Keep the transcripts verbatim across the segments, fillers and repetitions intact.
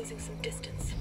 Losing some distance.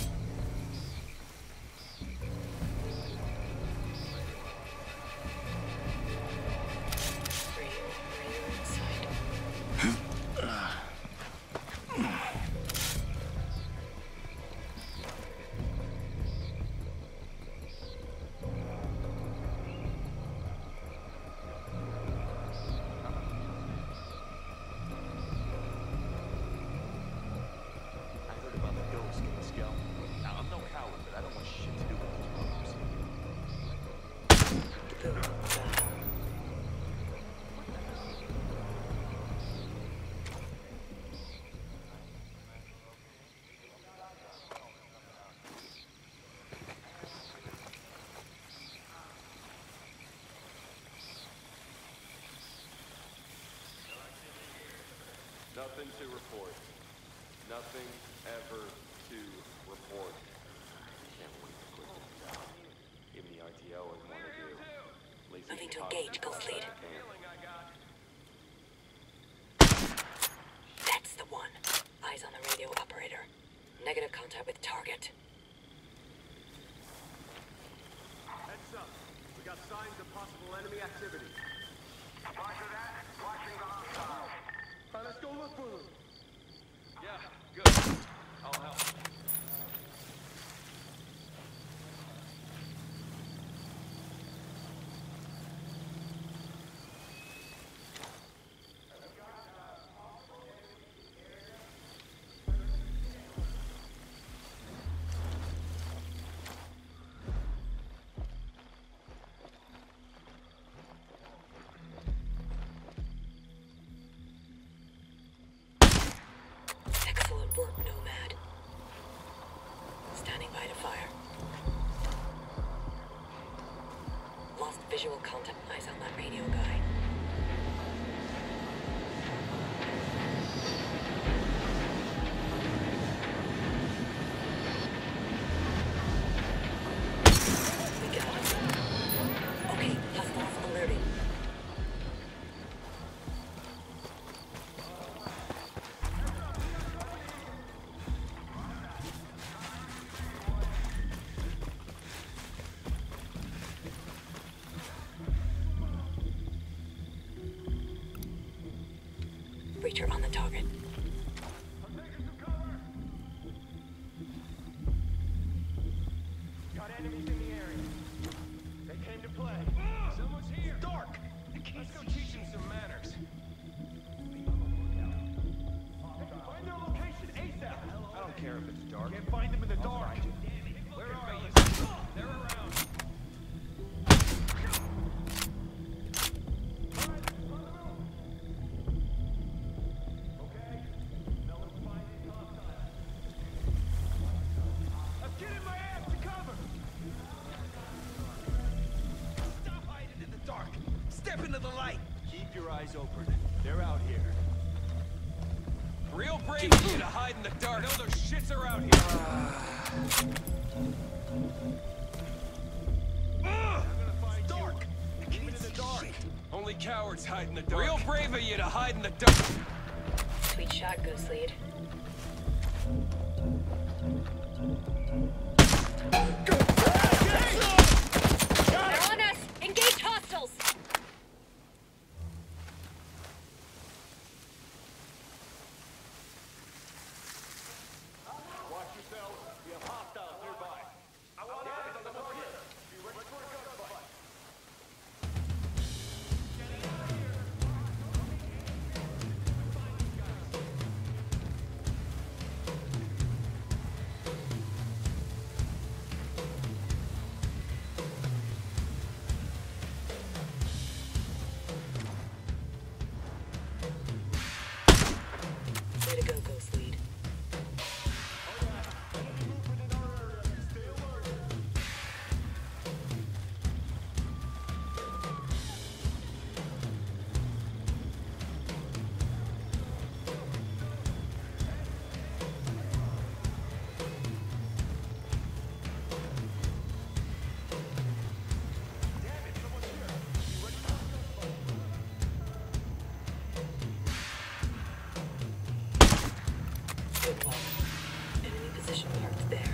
Nothing to report. Nothing ever to report. Can't wait to put this down. Give me the R T O I want to do. Moving to engage, Ghost Lead. That's the one. Eyes on the radio operator. Negative contact with target. Heads up. We got signs of possible enemy activity. Roger that. Watching the hostiles. All right, let's go look for them. Yeah, good. I'll help. Excellent work, Nomad. Standing by to fire. Lost visual contact. Eyes on that radio guy. We got him. Okay, hostiles alerted. Breacher on the target. Got enemies in the area. They came to play. Someone's here. It's dark. Let's go teach them some manners. Find their location ASAP. I don't care if it's dark. Can't find them in the dark. Where are you? They're around. Step into the light. Keep your eyes open. They're out here. Real brave of you to hide in the dark. I know there's shits around here. Uh, I'm gonna find it's dark. you. Keep it in the dark. Shit. Only cowards hide in the dark. Real brave of you to hide in the dark. Sweet shot, Ghost Lead. They're on us! Engage hostiles! Watch yourselves. We have hostiles nearby. I want eyes on the target. Be ready for a gunfight. Way to go, Ghost Lead. Good one. Position marked there.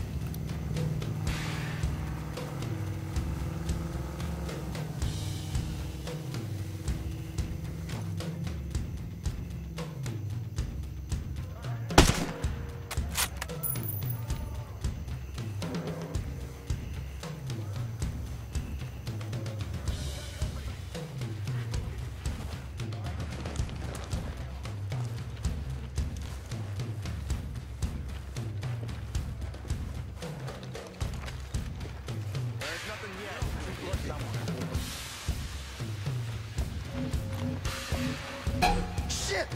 Shit!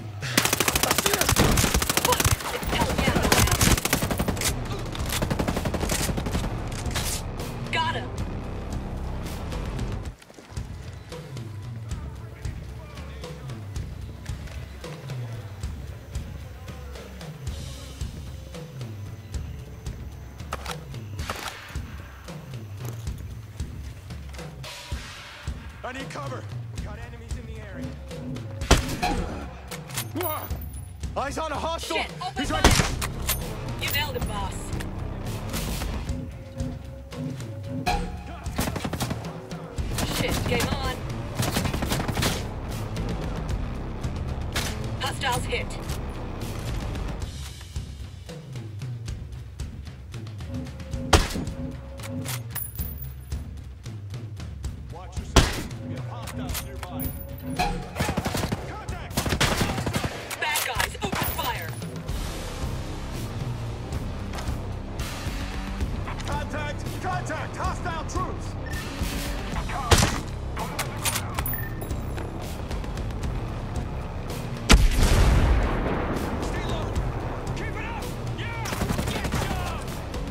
Got him! I need cover! We got enemies in the area. Eyes on a hostile! Shit! Open He's fire! right. You nailed it, boss. Shit, game on. Hostiles hit. Watch yourself. We have hostiles nearby. Contact! Bad guys, open fire. Contact! Contact! Hostile troops! Stay low! Keep it up! Yeah! Get some!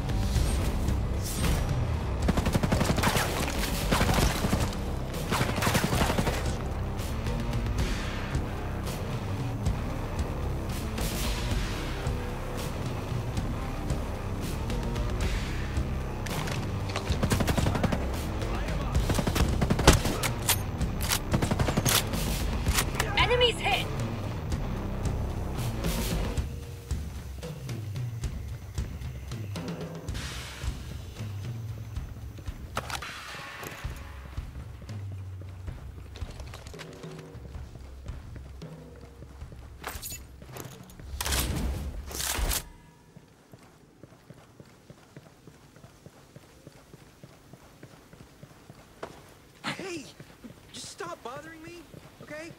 Enemies hit. Hey! Just stop bothering me, okay?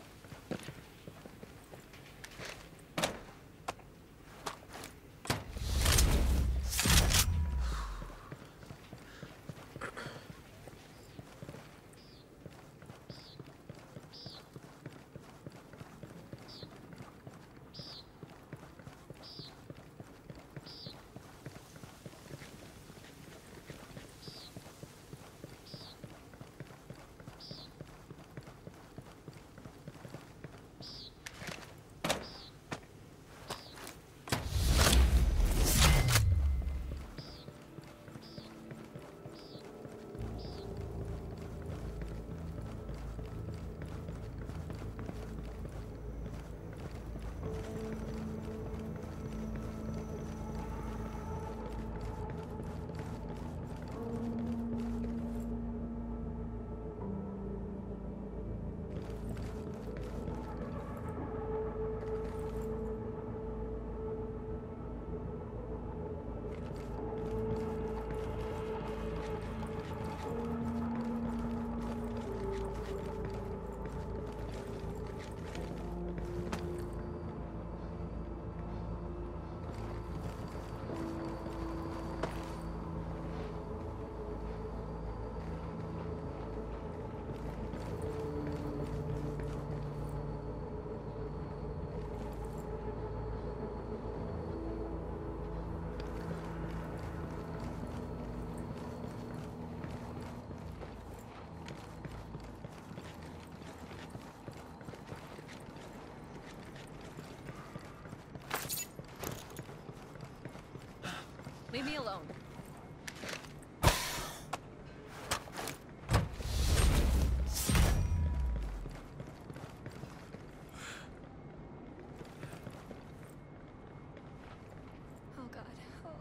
Leave me alone. Oh God. Oh.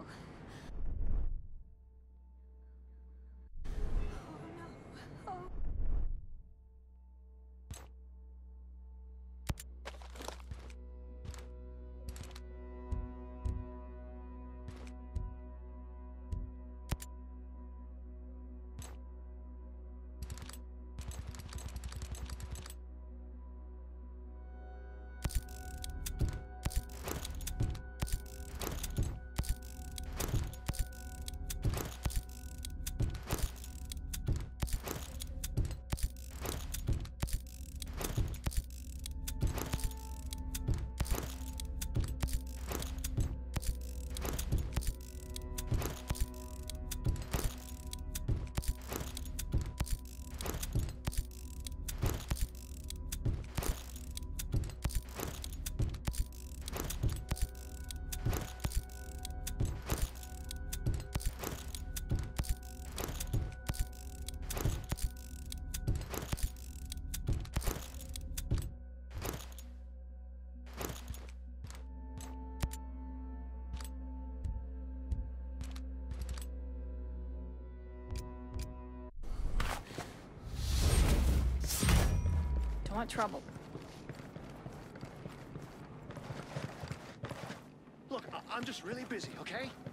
want trouble. Look, I I'm just really busy, okay?